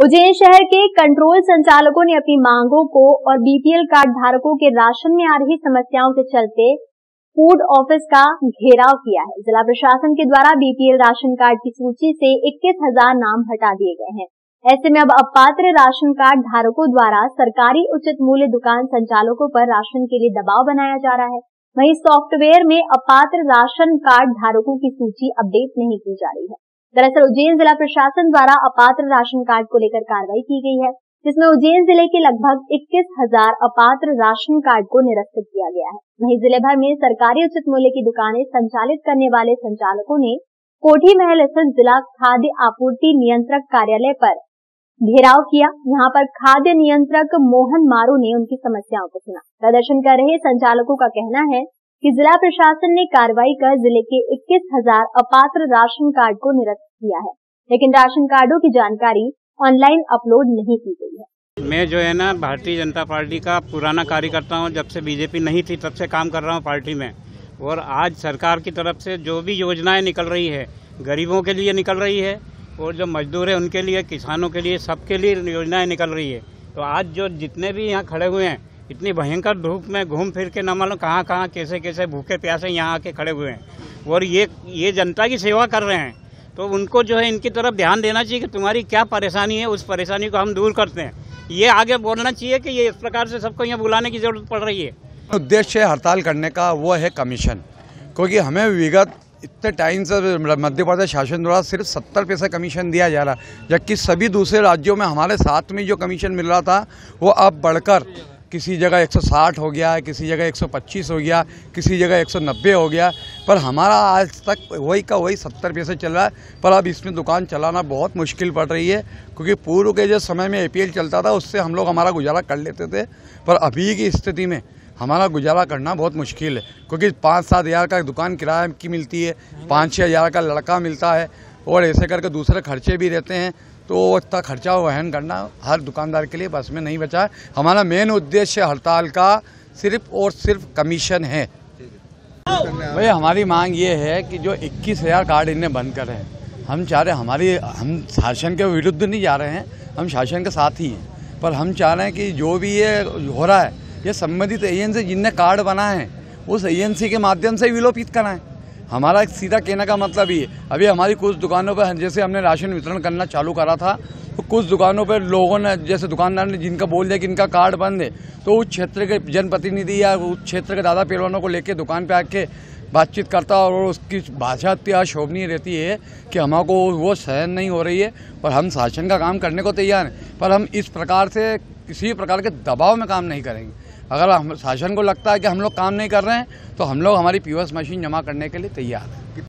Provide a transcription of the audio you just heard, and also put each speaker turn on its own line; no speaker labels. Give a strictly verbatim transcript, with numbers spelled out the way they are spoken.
उज्जैन शहर के कंट्रोल संचालकों ने अपनी मांगों को और बीपीएल कार्ड धारकों के राशन में आ रही समस्याओं के चलते फूड ऑफिस का घेराव किया है। जिला प्रशासन के द्वारा बीपीएल राशन कार्ड की सूची से इक्कीस हजार नाम हटा दिए गए हैं। ऐसे में अब अपात्र राशन कार्ड धारकों द्वारा सरकारी उचित मूल्य दुकान संचालकों पर राशन के लिए दबाव बनाया जा रहा है। वहीं सॉफ्टवेयर में अपात्र राशन कार्ड धारकों की सूची अपडेट नहीं की जा रही है। दरअसल उज्जैन जिला प्रशासन द्वारा अपात्र राशन कार्ड को लेकर कार्रवाई की गई है, जिसमें उज्जैन जिले के लगभग इक्कीस हजार अपात्र राशन कार्ड को निरस्त किया गया है। वहीं जिले भर में सरकारी उचित मूल्य की दुकानें संचालित करने वाले संचालकों ने कोठी महल स्थित जिला खाद्य आपूर्ति नियंत्रक कार्यालय पर घेराव किया। यहाँ पर खाद्य नियंत्रक मोहन मारू ने उनकी समस्याओं को सुना। प्रदर्शन कर रहे संचालकों का कहना है कि जिला प्रशासन ने कार्रवाई कर जिले के इक्कीस हजार अपात्र राशन कार्ड को निरस्त किया है, लेकिन राशन कार्डों की जानकारी ऑनलाइन अपलोड नहीं की गई है।
मैं जो है ना भारतीय जनता पार्टी का पुराना कार्यकर्ता हूँ। जब से बीजेपी नहीं थी तब से काम कर रहा हूँ पार्टी में। और आज सरकार की तरफ से जो भी योजनाएं निकल रही है, गरीबों के लिए निकल रही है और जो मजदूर है उनके लिए, किसानों के लिए, सबके लिए योजनाएं निकल रही है। तो आज जो जितने भी यहाँ खड़े हुए हैं, इतनी भयंकर धूप में घूम फिर के न मालूम कहाँ कहाँ कैसे कैसे भूखे प्यासे यहाँ आके खड़े हुए हैं और ये ये जनता की सेवा कर रहे हैं। तो उनको जो है इनकी तरफ ध्यान देना चाहिए कि तुम्हारी क्या परेशानी है, उस परेशानी को हम दूर करते हैं। ये आगे बोलना चाहिए कि ये इस प्रकार से सबको यहाँ बुलाने की जरूरत पड़ रही है।
उद्देश्य हड़ताल करने का वो है कमीशन, क्योंकि हमें विगत इतने टाइम से मध्य प्रदेश शासन द्वारा सिर्फ सत्तर पैसे कमीशन दिया जा रहा, जबकि सभी दूसरे राज्यों में हमारे साथ में जो कमीशन मिल रहा था वो अब बढ़कर किसी जगह एक सौ साठ हो गया, किसी जगह एक सौ पच्चीस हो गया, किसी जगह एक सौ नब्बे हो गया, पर हमारा आज तक वही का वही सत्तर पैसे चल रहा है। पर अब इसमें दुकान चलाना बहुत मुश्किल पड़ रही है, क्योंकि पूर्व के जो समय में एपीएल चलता था उससे हम लोग हमारा गुजारा कर लेते थे, पर अभी की स्थिति में हमारा गुजारा करना बहुत मुश्किल है, क्योंकि पाँच सात हज़ार का दुकान किराया की मिलती है, पाँच छः हज़ार का लड़का मिलता है और ऐसे करके दूसरे खर्चे भी रहते हैं। तो इतना खर्चा वहन करना हर दुकानदार के लिए बस में नहीं बचा है। हमारा मेन उद्देश्य हड़ताल का सिर्फ और सिर्फ कमीशन है। भाई हमारी मांग ये है कि जो इक्कीस हज़ार कार्ड इन्हें बंद करें। हम चाह रहे हमारी हम शासन के विरुद्ध नहीं जा रहे हैं, हम शासन के साथ ही हैं, पर हम चाह रहे हैं कि जो भी ये हो रहा है ये संबंधित एजेंसी जिनने कार्ड बनाए हैं उस एजेंसी के माध्यम से विलोपित कराएं। हमारा सीधा कहने का मतलब ही है, अभी हमारी कुछ दुकानों पर जैसे हमने राशन वितरण करना चालू करा था तो कुछ दुकानों पर लोगों ने, जैसे दुकानदार ने जिनका बोल दिया कि इनका कार्ड बंद है, तो उस क्षेत्र के जनप्रतिनिधि या उस क्षेत्र के दादा पहलवानों को लेके दुकान पे आके बातचीत करता और उसकी भाषा इतनी अशोभनीय रहती है कि हमको वो सहन नहीं हो रही है। पर हम शासन का काम करने को तैयार हैं, पर हम इस प्रकार से किसी प्रकार के दबाव में काम नहीं करेंगे। अगर हम शासन को लगता है कि हम लोग काम नहीं कर रहे हैं तो हम लोग हमारी पीओएस मशीन जमा करने के लिए तैयार हैं।